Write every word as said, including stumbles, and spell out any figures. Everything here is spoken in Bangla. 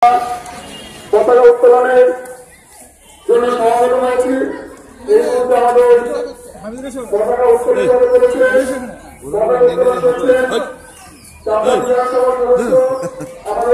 পতাকা উত্তোলনের জন্য সমাবেত হয়েছি। এই মুহূর্তে আমাদের পতাকা উত্তোলন করে চলেছে। পতাকা উত্তোলন করছেন চাঁদা বিধানসভার সদস্য